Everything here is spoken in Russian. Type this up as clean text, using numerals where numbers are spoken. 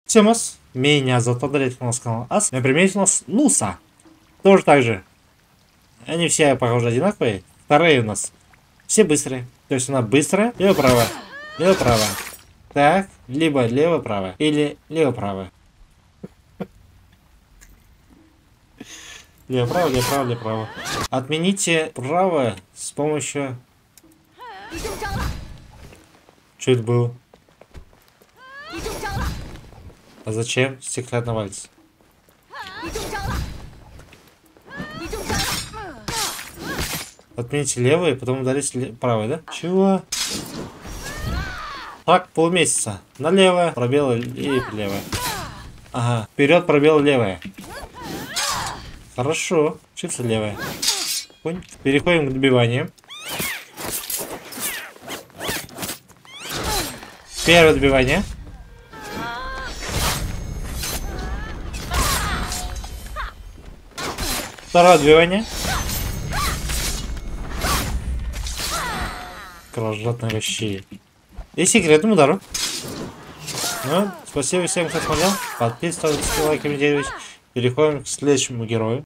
Всемос, меня зовут Андрей, у нас канал Ас. Например, у нас Нуса. Тоже так же. Они все, похоже, одинаковые. Вторые у нас все быстрые. То есть она быстрая, лево-право, лево-право. Так, либо лево-право или лево-право. Лево-право, лево-право, лево-право. Отмените право с помощью... Что это было? А зачем стеклянный вальс? Отмените левый, потом ударите правый, да? Чего? Так, полмесяца. Налево, пробел и левое. Ага, вперед, пробел левое. Хорошо, чисто левое. Переходим к добиванию. Первое добивание. Второе добивание. Кровожадные вещи. И секретным ударом. Ну, спасибо всем, кто смотрел. Подписывайтесь, лайками делитесь. Переходим к следующему герою.